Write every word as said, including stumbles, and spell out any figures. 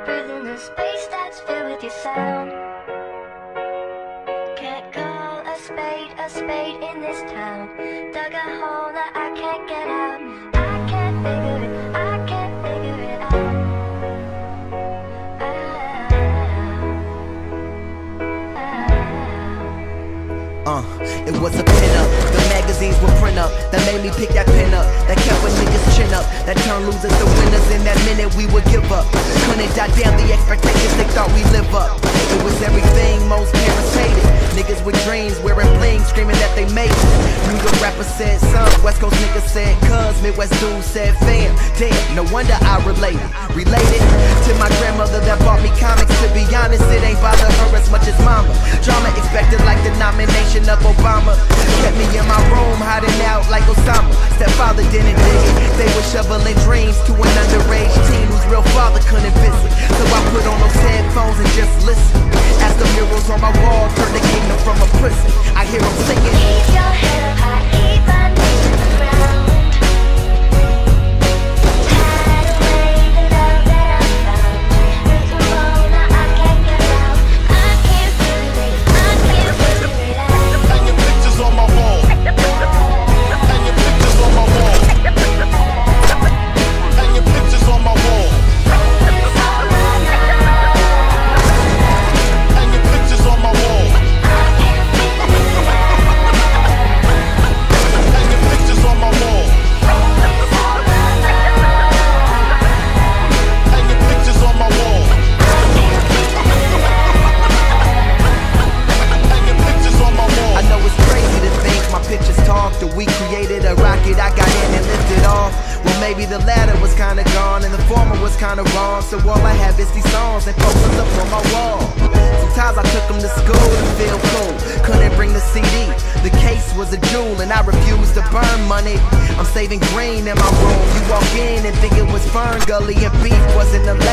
breathing the space that's filled with your sound. Can't call a spade a spade in this town. Dug a hole that I can't get out. I can't figure it, I can't figure it out. Uh, it was a pin-up, the magazines would print up. That made me pick that pen up, that kept a nigga's chin up. That turned losers to winners, in that minute we would give up. Couldn't jot down the expectations they thought we live up. It was everything most parents hated. Niggas with dreams, wearing bling, screaming that they made it. New York rapper said son, West Coast nigga said cuz, Midwest dude said fam. Damn, no wonder I related. Related to my grandmother that bought me comics. To be honest, it ain't bother her as much as mama. Drama expected like the nomination of Obama. Kept me in my room, hiding out like Osama. Stepfather didn't dig it. They were shoveling dreams to an underage teen whose real father couldn't visit. So I put on those headphones and just listen. As the murals on my wall turn the kingdom from a prison, I hear them singing. Keep your head up high, keep on moving the ground. Hide away the love that I found. There's a hole that I can't get out. I can't figure it, I can't figure it out. Hanging pictures on my wall. Hanging pictures on my wall. Hanging pictures on my wall. Hanging pictures on my wall. Hanging pictures on my wall. Hanging pictures on my wall. Hanging pictures on my wall. I know it's crazy to think my pictures talk. That we created a rocket, I got in and lifted off. Well, maybe the latter was kinda gone and the former was kinda wrong. So all I have is these songs and posters up on my wall. Sometimes I took them to school to feel cool. Couldn't bring the C D, the case was a jewel and I refused to burn money. I'm saving green in my room. You walk in and think it was Fern Gully and beef wasn't allowed.